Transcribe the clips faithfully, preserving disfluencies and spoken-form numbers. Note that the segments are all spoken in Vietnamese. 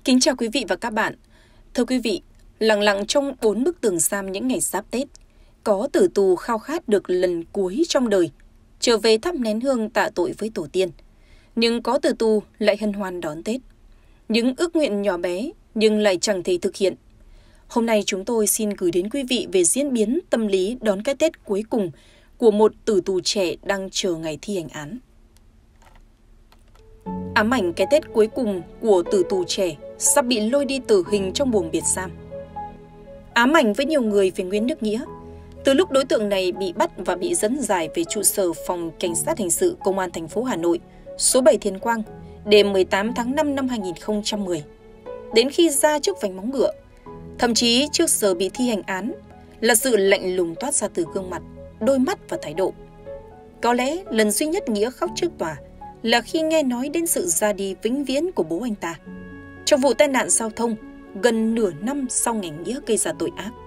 Kính chào quý vị và các bạn. Thưa quý vị, lặng lặng trong bốn bức tường giam những ngày giáp Tết, có tử tù khao khát được lần cuối trong đời, trở về thắp nén hương tạ tội với tổ tiên. Nhưng có tử tù lại hân hoan đón Tết. Những ước nguyện nhỏ bé nhưng lại chẳng thể thực hiện. Hôm nay chúng tôi xin gửi đến quý vị về diễn biến tâm lý đón cái Tết cuối cùng của một tử tù trẻ đang chờ ngày thi hành án. Ám ảnh cái Tết cuối cùng của tử tù trẻ sắp bị lôi đi tử hình trong buồng biệt giam. Ám ảnh với nhiều người về Nguyễn Đức Nghĩa. Từ lúc đối tượng này bị bắt và bị dẫn giải về trụ sở phòng cảnh sát hình sự công an thành phố Hà Nội, số bảy Thiền Quang, đêm mười tám tháng năm năm hai nghìn không trăm mười. Đến khi ra trước vành móng ngựa, thậm chí trước giờ bị thi hành án, là sự lạnh lùng toát ra từ gương mặt, đôi mắt và thái độ. Có lẽ lần duy nhất Nghĩa khóc trước tòa là khi nghe nói đến sự ra đi vĩnh viễn của bố anh ta trong vụ tai nạn giao thông gần nửa năm sau ngày Nghĩa gây ra tội ác.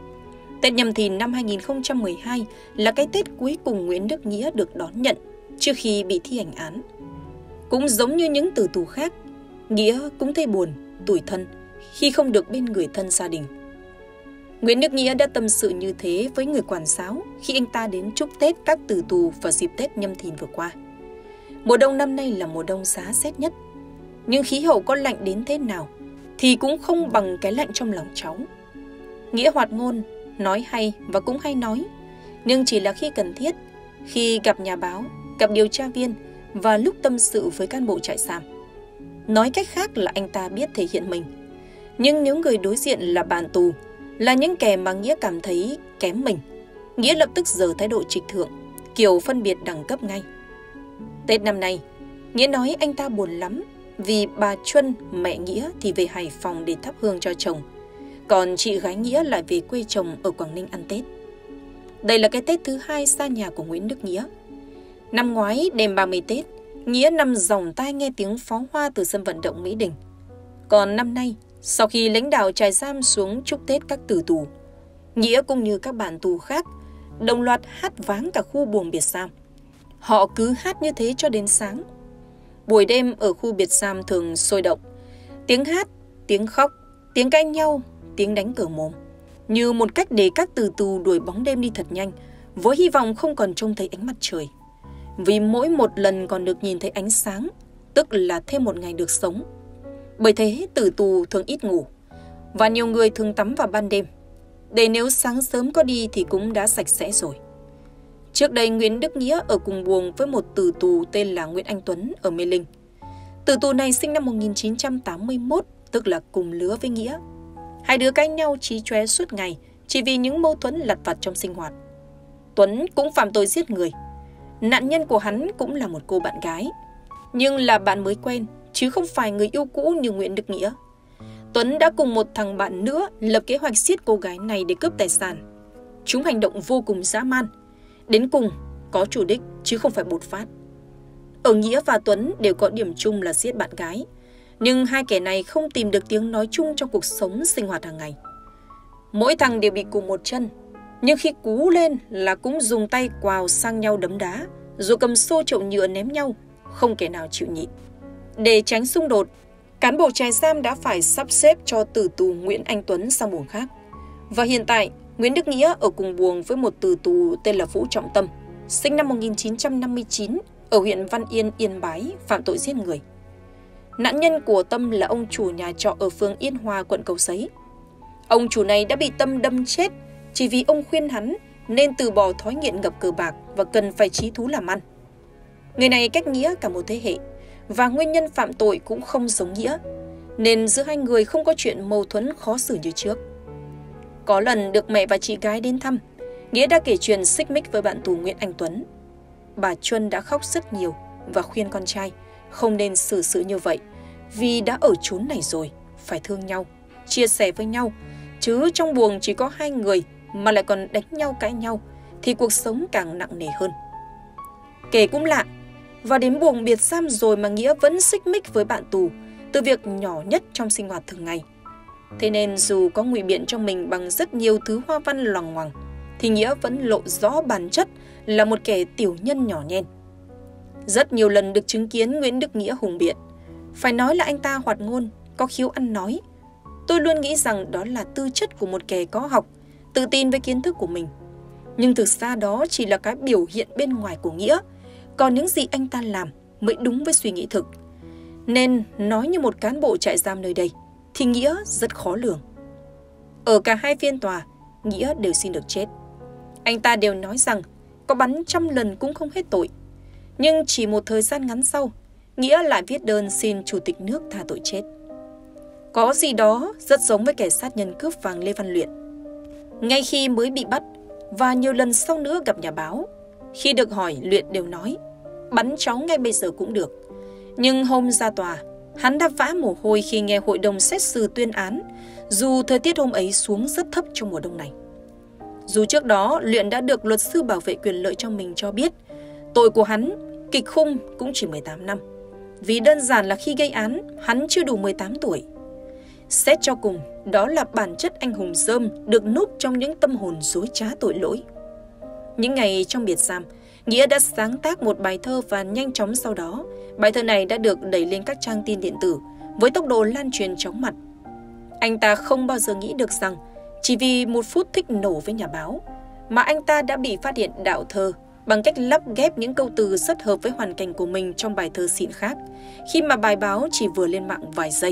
Tết Nhâm Thìn năm hai nghìn không trăm mười hai là cái Tết cuối cùng Nguyễn Đức Nghĩa được đón nhận trước khi bị thi hành án. Cũng giống như những tử tù khác, Nghĩa cũng thấy buồn, tủi thân khi không được bên người thân gia đình. Nguyễn Đức Nghĩa đã tâm sự như thế với người quản giáo khi anh ta đến chúc Tết các tử tù vào dịp Tết Nhâm Thìn vừa qua. Mùa đông năm nay là mùa đông giá rét nhất, nhưng khí hậu có lạnh đến thế nào thì cũng không bằng cái lạnh trong lòng cháu. Nghĩa hoạt ngôn, nói hay và cũng hay nói, nhưng chỉ là khi cần thiết, khi gặp nhà báo, gặp điều tra viên và lúc tâm sự với cán bộ trại giam. Nói cách khác là anh ta biết thể hiện mình. Nhưng nếu người đối diện là bạn tù, là những kẻ mà Nghĩa cảm thấy kém mình, Nghĩa lập tức giở thái độ trịch thượng, kiểu phân biệt đẳng cấp ngay. Tết năm nay, Nghĩa nói anh ta buồn lắm vì bà Chuân, mẹ Nghĩa thì về Hải Phòng để thắp hương cho chồng, còn chị gái Nghĩa lại về quê chồng ở Quảng Ninh ăn Tết. Đây là cái Tết thứ hai xa nhà của Nguyễn Đức Nghĩa. Năm ngoái đêm ba mươi Tết, Nghĩa nằm giòng tai nghe tiếng pháo hoa từ sân vận động Mỹ Đình. Còn năm nay, sau khi lãnh đạo trại giam xuống chúc Tết các tử tù, Nghĩa cũng như các bạn tù khác đồng loạt hát váng cả khu buồng biệt giam. Họ cứ hát như thế cho đến sáng. Buổi đêm ở khu biệt giam thường sôi động. Tiếng hát, tiếng khóc, tiếng cãi nhau, tiếng đánh cờ mồm, như một cách để các tử tù đuổi bóng đêm đi thật nhanh, với hy vọng không còn trông thấy ánh mặt trời. Vì mỗi một lần còn được nhìn thấy ánh sáng, tức là thêm một ngày được sống. Bởi thế tử tù thường ít ngủ, và nhiều người thường tắm vào ban đêm, để nếu sáng sớm có đi thì cũng đã sạch sẽ rồi. Trước đây Nguyễn Đức Nghĩa ở cùng buồng với một tử tù tên là Nguyễn Anh Tuấn ở Mê Linh. Tử tù này sinh năm một nghìn chín trăm tám mươi mốt, tức là cùng lứa với Nghĩa. Hai đứa cãi nhau chí chóe suốt ngày chỉ vì những mâu thuẫn lặt vặt trong sinh hoạt. Tuấn cũng phạm tội giết người. Nạn nhân của hắn cũng là một cô bạn gái, nhưng là bạn mới quen chứ không phải người yêu cũ như Nguyễn Đức Nghĩa. Tuấn đã cùng một thằng bạn nữa lập kế hoạch giết cô gái này để cướp tài sản. Chúng hành động vô cùng dã man, đến cùng có chủ đích chứ không phải bột phát. Ở Nghĩa và Tuấn đều có điểm chung là giết bạn gái, nhưng hai kẻ này không tìm được tiếng nói chung trong cuộc sống sinh hoạt hàng ngày. Mỗi thằng đều bị cụt một chân, nhưng khi cú lên là cũng dùng tay quào sang nhau đấm đá, rồi cầm xô chậu nhựa ném nhau, không kẻ nào chịu nhịn. Để tránh xung đột, cán bộ trại giam đã phải sắp xếp cho tử tù Nguyễn Anh Tuấn sang buồng khác. Và hiện tại, Nguyễn Đức Nghĩa ở cùng buồng với một tử tù tên là Vũ Trọng Tâm, sinh năm một nghìn chín trăm năm mươi chín, ở huyện Văn Yên, Yên Bái, phạm tội giết người. Nạn nhân của Tâm là ông chủ nhà trọ ở phường Yên Hòa, quận Cầu Giấy. Ông chủ này đã bị Tâm đâm chết chỉ vì ông khuyên hắn nên từ bỏ thói nghiện ngập cờ bạc và cần phải chí thú làm ăn. Người này cách Nghĩa cả một thế hệ, và nguyên nhân phạm tội cũng không giống Nghĩa, nên giữa hai người không có chuyện mâu thuẫn khó xử như trước. Có lần được mẹ và chị gái đến thăm, Nghĩa đã kể chuyện xích mích với bạn tù Nguyễn Anh Tuấn. Bà Chuân đã khóc rất nhiều và khuyên con trai không nên xử sự như vậy, vì đã ở chốn này rồi, phải thương nhau, chia sẻ với nhau, chứ trong buồng chỉ có hai người mà lại còn đánh nhau cãi nhau thì cuộc sống càng nặng nề hơn. Kể cũng lạ, và đến buồng biệt giam rồi mà Nghĩa vẫn xích mích với bạn tù từ việc nhỏ nhất trong sinh hoạt thường ngày. Thế nên dù có ngụy biện cho mình bằng rất nhiều thứ hoa văn loằng ngoằng, thì Nghĩa vẫn lộ rõ bản chất là một kẻ tiểu nhân nhỏ nhen. Rất nhiều lần được chứng kiến Nguyễn Đức Nghĩa hùng biện, phải nói là anh ta hoạt ngôn, có khiếu ăn nói. Tôi luôn nghĩ rằng đó là tư chất của một kẻ có học, tự tin với kiến thức của mình. Nhưng thực ra đó chỉ là cái biểu hiện bên ngoài của Nghĩa, còn những gì anh ta làm mới đúng với suy nghĩ thực. Nên nói như một cán bộ trại giam nơi đây thì Nghĩa rất khó lường. Ở cả hai phiên tòa, Nghĩa đều xin được chết. Anh ta đều nói rằng có bắn trăm lần cũng không hết tội. Nhưng chỉ một thời gian ngắn sau, Nghĩa lại viết đơn xin chủ tịch nước tha tội chết. Có gì đó rất giống với kẻ sát nhân cướp vàng Lê Văn Luyện. Ngay khi mới bị bắt và nhiều lần sau nữa gặp nhà báo, khi được hỏi Luyện đều nói bắn cháu ngay bây giờ cũng được. Nhưng hôm ra tòa, hắn đã vã mồ hôi khi nghe hội đồng xét xử tuyên án, dù thời tiết hôm ấy xuống rất thấp trong mùa đông này. Dù trước đó Luyện đã được luật sư bảo vệ quyền lợi cho mình cho biết tội của hắn kịch khung cũng chỉ mười tám năm, vì đơn giản là khi gây án hắn chưa đủ mười tám tuổi. Xét cho cùng, đó là bản chất anh hùng rơm được núp trong những tâm hồn dối trá tội lỗi. Những ngày trong biệt giam, Nghĩa đã sáng tác một bài thơ và nhanh chóng sau đó, bài thơ này đã được đẩy lên các trang tin điện tử với tốc độ lan truyền chóng mặt. Anh ta không bao giờ nghĩ được rằng chỉ vì một phút thích nổ với nhà báo mà anh ta đã bị phát hiện đạo thơ bằng cách lắp ghép những câu từ rất hợp với hoàn cảnh của mình trong bài thơ xịn khác, khi mà bài báo chỉ vừa lên mạng vài giây.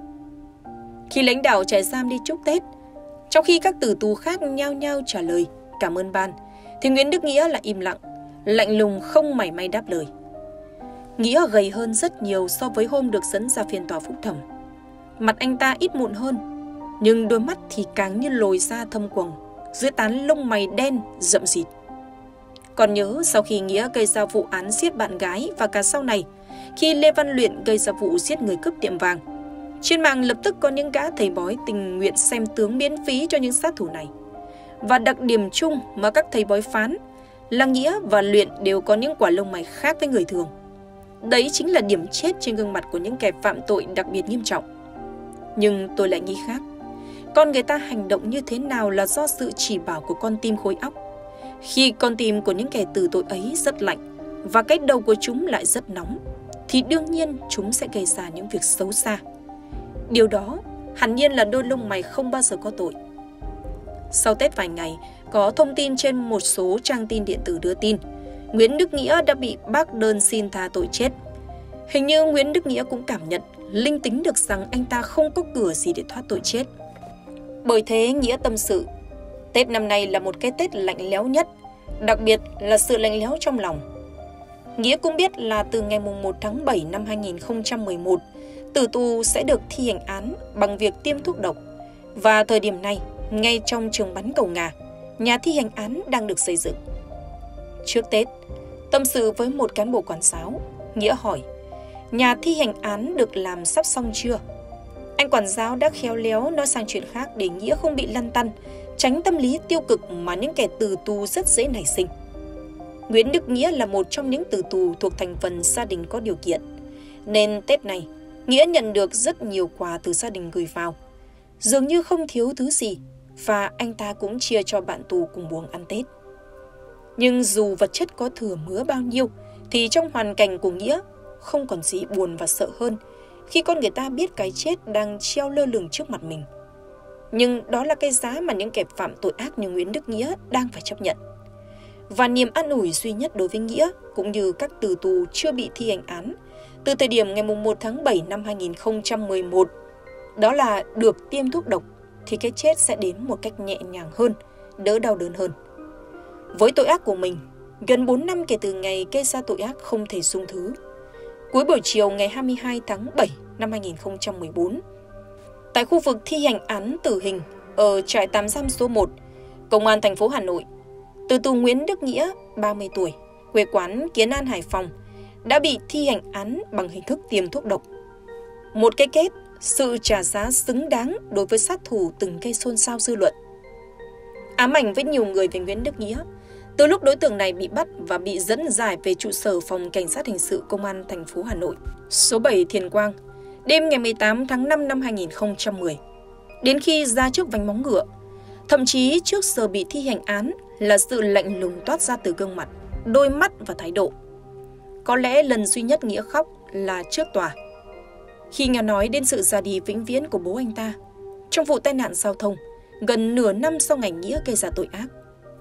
Khi lãnh đạo trại giam đi chúc Tết, trong khi các tử tù khác nhao nhao trả lời cảm ơn ban, thì Nguyễn Đức Nghĩa lại im lặng, lạnh lùng không mảy may đáp lời. Nghĩa gầy hơn rất nhiều so với hôm được dẫn ra phiên tòa phúc thẩm. Mặt anh ta ít mụn hơn, nhưng đôi mắt thì càng như lồi ra thâm quầng, dưới tán lông mày đen rậm rịt. Còn nhớ sau khi Nghĩa gây ra vụ án giết bạn gái và cả sau này, khi Lê Văn Luyện gây ra vụ giết người cướp tiệm vàng, trên mạng lập tức có những gã thầy bói tình nguyện xem tướng miễn phí cho những sát thủ này. Và đặc điểm chung mà các thầy bói phán là Nghĩa và Luyện đều có những quả lông mày khác với người thường. Đấy chính là điểm chết trên gương mặt của những kẻ phạm tội đặc biệt nghiêm trọng. Nhưng tôi lại nghĩ khác. Con người ta hành động như thế nào là do sự chỉ bảo của con tim khối óc. Khi con tim của những kẻ tử tội ấy rất lạnh và cái đầu của chúng lại rất nóng, thì đương nhiên chúng sẽ gây ra những việc xấu xa. Điều đó hẳn nhiên là đôi lông mày không bao giờ có tội. Sau Tết vài ngày, có thông tin trên một số trang tin điện tử đưa tin Nguyễn Đức Nghĩa đã bị bác đơn xin tha tội chết. Hình như Nguyễn Đức Nghĩa cũng cảm nhận, linh tính được rằng anh ta không có cửa gì để thoát tội chết. Bởi thế Nghĩa tâm sự, Tết năm nay là một cái Tết lạnh lẽo nhất, đặc biệt là sự lạnh lẽo trong lòng. Nghĩa cũng biết là từ ngày một tháng bảy năm hai nghìn không trăm mười một, tử tù sẽ được thi hành án bằng việc tiêm thuốc độc. Và thời điểm này, ngay trong trường bắn Cầu Ngà, nhà thi hành án đang được xây dựng. Trước Tết, tâm sự với một cán bộ quản giáo, Nghĩa hỏi, nhà thi hành án được làm sắp xong chưa? Anh quản giáo đã khéo léo nói sang chuyện khác để Nghĩa không bị lăn tăn, tránh tâm lý tiêu cực mà những kẻ tử tù rất dễ nảy sinh. Nguyễn Đức Nghĩa là một trong những tử tù thuộc thành phần gia đình có điều kiện, nên Tết này Nghĩa nhận được rất nhiều quà từ gia đình gửi vào, dường như không thiếu thứ gì, và anh ta cũng chia cho bạn tù cùng buồng ăn Tết. Nhưng dù vật chất có thừa mứa bao nhiêu, thì trong hoàn cảnh của Nghĩa không còn gì buồn và sợ hơn khi con người ta biết cái chết đang treo lơ lửng trước mặt mình. Nhưng đó là cái giá mà những kẻ phạm tội ác như Nguyễn Đức Nghĩa đang phải chấp nhận. Và niềm an ủi duy nhất đối với Nghĩa cũng như các tử tù chưa bị thi hành án từ thời điểm ngày một tháng bảy năm hai nghìn không trăm mười một, đó là được tiêm thuốc độc thì cái chết sẽ đến một cách nhẹ nhàng hơn, đỡ đau đớn hơn. Với tội ác của mình, gần bốn năm kể từ ngày gây ra tội ác không thể dung thứ, cuối buổi chiều ngày hai mươi hai tháng bảy năm hai nghìn không trăm mười bốn, tại khu vực thi hành án tử hình ở trại tạm giam số một, Công an thành phố Hà Nội, tử tù Nguyễn Đức Nghĩa, ba mươi tuổi, quê quán Kiến An, Hải Phòng, đã bị thi hành án bằng hình thức tiêm thuốc độc. Một cái kết, sự trả giá xứng đáng đối với sát thủ từng gây xôn xao dư luận. Ám ảnh với nhiều người về Nguyễn Đức Nghĩa, từ lúc đối tượng này bị bắt và bị dẫn giải về trụ sở phòng cảnh sát hình sự Công an thành phố Hà Nội, số bảy Thiền Quang, đêm ngày mười tám tháng năm năm hai nghìn không trăm mười, đến khi ra trước vành móng ngựa, thậm chí trước giờ bị thi hành án là sự lạnh lùng toát ra từ gương mặt, đôi mắt và thái độ. Có lẽ lần duy nhất Nghĩa khóc là trước tòa. Khi nghe nói đến sự ra đi vĩnh viễn của bố anh ta trong vụ tai nạn giao thông gần nửa năm sau ngày Nghĩa gây ra tội ác.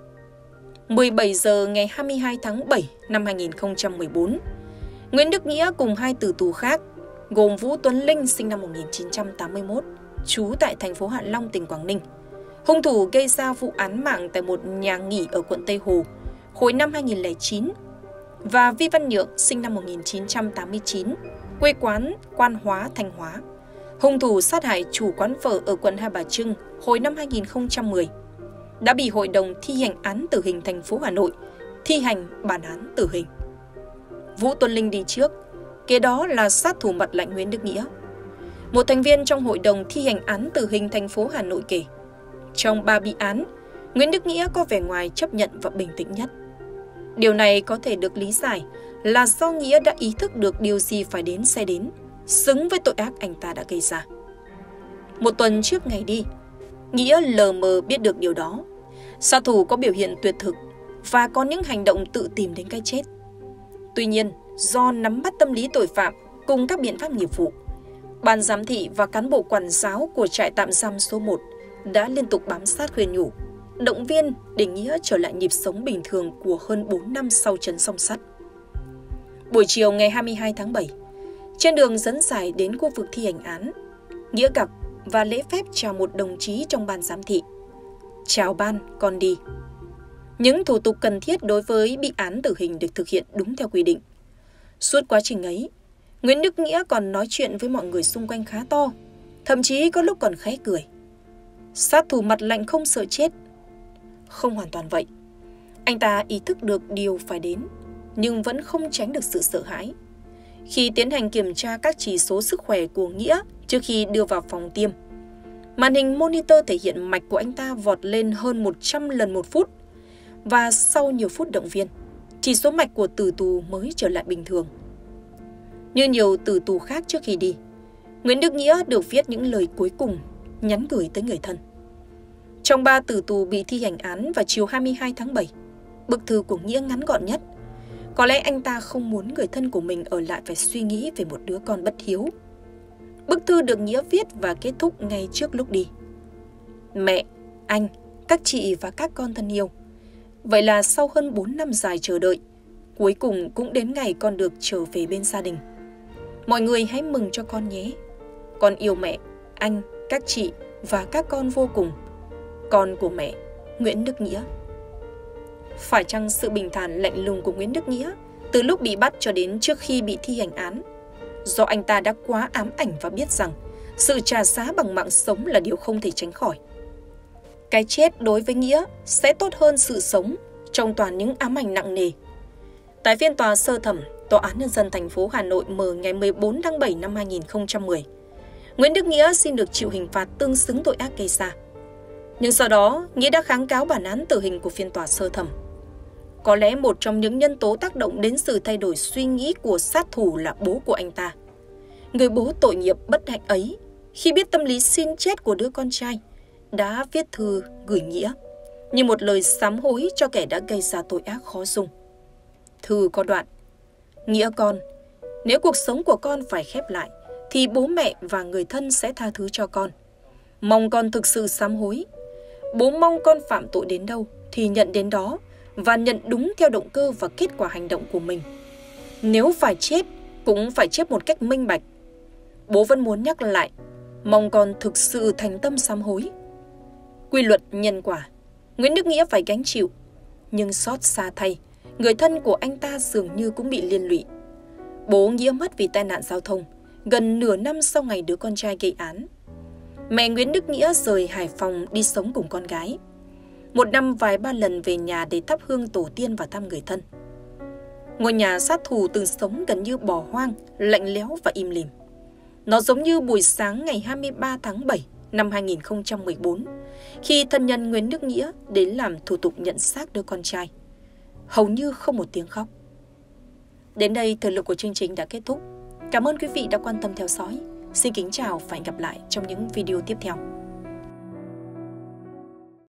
mười bảy giờ ngày hai mươi hai tháng bảy năm hai nghìn không trăm mười bốn, Nguyễn Đức Nghĩa cùng hai tử tù khác gồm Vũ Tuấn Linh sinh năm một nghìn chín trăm tám mươi mốt, trú tại thành phố Hạ Long, tỉnh Quảng Ninh, hung thủ gây ra vụ án mạng tại một nhà nghỉ ở quận Tây Hồ hồi năm hai nghìn không trăm lẻ chín, và Vi Văn Nhượng sinh năm một nghìn chín trăm tám mươi chín, quê quán Quan Hóa, Thanh Hóa, hung thủ sát hại chủ quán phở ở quận Hai Bà Trưng hồi năm hai nghìn không trăm mười, đã bị Hội đồng thi hành án tử hình thành phố Hà Nội thi hành bản án tử hình. Vũ Tuấn Linh đi trước, kế đó là sát thủ mặt lạnh Nguyễn Đức Nghĩa. Một thành viên trong Hội đồng thi hành án tử hình thành phố Hà Nội kể, trong ba bị án, Nguyễn Đức Nghĩa có vẻ ngoài chấp nhận và bình tĩnh nhất. Điều này có thể được lý giải là do Nghĩa đã ý thức được điều gì phải đến sẽ đến, xứng với tội ác anh ta đã gây ra. Một tuần trước ngày đi, Nghĩa lờ mờ biết được điều đó. Sát thủ có biểu hiện tuyệt thực và có những hành động tự tìm đến cái chết. Tuy nhiên, do nắm bắt tâm lý tội phạm cùng các biện pháp nghiệp vụ, ban giám thị và cán bộ quản giáo của trại tạm giam số một đã liên tục bám sát khuyên nhủ, động viên để Nghĩa trở lại nhịp sống bình thường của hơn bốn năm sau chấn song sắt. Buổi chiều ngày hai mươi hai tháng bảy, trên đường dẫn giải đến khu vực thi hành án, Nghĩa gặp và lễ phép chào một đồng chí trong ban giám thị. Chào ban, con đi. Những thủ tục cần thiết đối với bị án tử hình được thực hiện đúng theo quy định. Suốt quá trình ấy, Nguyễn Đức Nghĩa còn nói chuyện với mọi người xung quanh khá to, thậm chí có lúc còn khẽ cười. Sát thủ mặt lạnh không sợ chết. Không hoàn toàn vậy. Anh ta ý thức được điều phải đến, nhưng vẫn không tránh được sự sợ hãi. Khi tiến hành kiểm tra các chỉ số sức khỏe của Nghĩa trước khi đưa vào phòng tiêm, màn hình monitor thể hiện mạch của anh ta vọt lên hơn một trăm lần một phút, và sau nhiều phút động viên, chỉ số mạch của tử tù mới trở lại bình thường. Như nhiều tử tù khác trước khi đi, Nguyễn Đức Nghĩa được viết những lời cuối cùng nhắn gửi tới người thân. Trong ba tử tù bị thi hành án vào chiều hai mươi hai tháng bảy, bức thư của Nghĩa ngắn gọn nhất. Có lẽ anh ta không muốn người thân của mình ở lại phải suy nghĩ về một đứa con bất hiếu. Bức thư được Nghĩa viết và kết thúc ngay trước lúc đi. Mẹ, anh, các chị và các con thân yêu, vậy là sau hơn bốn năm dài chờ đợi, cuối cùng cũng đến ngày con được trở về bên gia đình. Mọi người hãy mừng cho con nhé. Con yêu mẹ, anh, các chị và các con vô cùng. Con của mẹ, Nguyễn Đức Nghĩa. Phải chăng sự bình thản lạnh lùng của Nguyễn Đức Nghĩa từ lúc bị bắt cho đến trước khi bị thi hành án, do anh ta đã quá ám ảnh và biết rằng sự trả giá bằng mạng sống là điều không thể tránh khỏi. Cái chết đối với Nghĩa sẽ tốt hơn sự sống trong toàn những ám ảnh nặng nề. Tại phiên tòa sơ thẩm, Tòa án Nhân dân thành phố Hà Nội mở ngày mười bốn tháng bảy năm hai nghìn không trăm mười, Nguyễn Đức Nghĩa xin được chịu hình phạt tương xứng tội ác gây ra. Nhưng sau đó, Nghĩa đã kháng cáo bản án tử hình của phiên tòa sơ thẩm. Có lẽ một trong những nhân tố tác động đến sự thay đổi suy nghĩ của sát thủ là bố của anh ta. Người bố tội nghiệp bất hạnh ấy, khi biết tâm lý xin chết của đứa con trai, đã viết thư gửi Nghĩa như một lời sám hối cho kẻ đã gây ra tội ác khó dung. Thư có đoạn: Nghĩa con, nếu cuộc sống của con phải khép lại, thì bố mẹ và người thân sẽ tha thứ cho con. Mong con thực sự sám hối. Bố mong con phạm tội đến đâu thì nhận đến đó, và nhận đúng theo động cơ và kết quả hành động của mình. Nếu phải chết, cũng phải chết một cách minh bạch. Bố vẫn muốn nhắc lại, mong con thực sự thành tâm sám hối. Quy luật nhân quả, Nguyễn Đức Nghĩa phải gánh chịu. Nhưng xót xa thay, người thân của anh ta dường như cũng bị liên lụy. Bố Nghĩa mất vì tai nạn giao thông, gần nửa năm sau ngày đứa con trai gây án. Mẹ Nguyễn Đức Nghĩa rời Hải Phòng đi sống cùng con gái. Một năm vài ba lần về nhà để thắp hương tổ tiên và thăm người thân. Ngôi nhà sát thủ từng sống gần như bỏ hoang, lạnh lẽo và im lìm. Nó giống như buổi sáng ngày hai mươi ba tháng bảy năm hai nghìn không trăm mười bốn, khi thân nhân Nguyễn Đức Nghĩa đến làm thủ tục nhận xác đứa con trai. Hầu như không một tiếng khóc. Đến đây, thời lượng của chương trình đã kết thúc. Cảm ơn quý vị đã quan tâm theo dõi. Xin kính chào và hẹn gặp lại trong những video tiếp theo.